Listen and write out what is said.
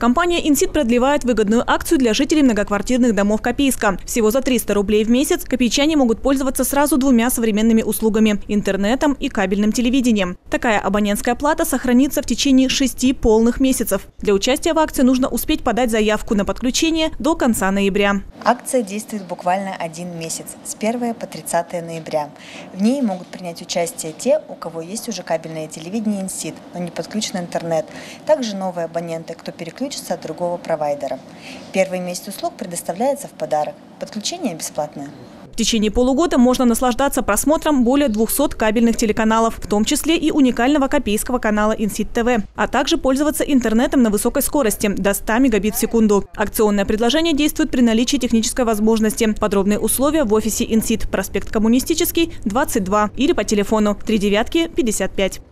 Компания «Инсит» продлевает выгодную акцию для жителей многоквартирных домов Копейска. Всего за 300 рублей в месяц копейчане могут пользоваться сразу двумя современными услугами – интернетом и кабельным телевидением. Такая абонентская плата сохранится в течение 6 полных месяцев. Для участия в акции нужно успеть подать заявку на подключение до конца ноября. Акция действует буквально 1 месяц, с 1 по 30 ноября. В ней могут принять участие те, у кого есть уже кабельное телевидение «Инсит», но не подключен интернет. Также новые абоненты, кто переключится от другого провайдера. Первый месяц услуг предоставляется в подарок. Подключение бесплатное. В течение полугода можно наслаждаться просмотром более 200 кабельных телеканалов, в том числе и уникального копейского канала «Инсит ТВ», а также пользоваться интернетом на высокой скорости до 100 мегабит в секунду. Акционное предложение действует при наличии технической возможности. Подробные условия в офисе «Инсит», проспект Коммунистический, 22 или по телефону 39 55.